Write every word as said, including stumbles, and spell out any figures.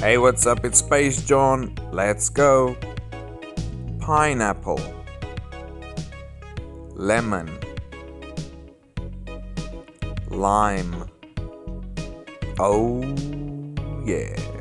Hey, what's up? It's Space John. Let's go. Pineapple, lemon, lime. Oh, yeah.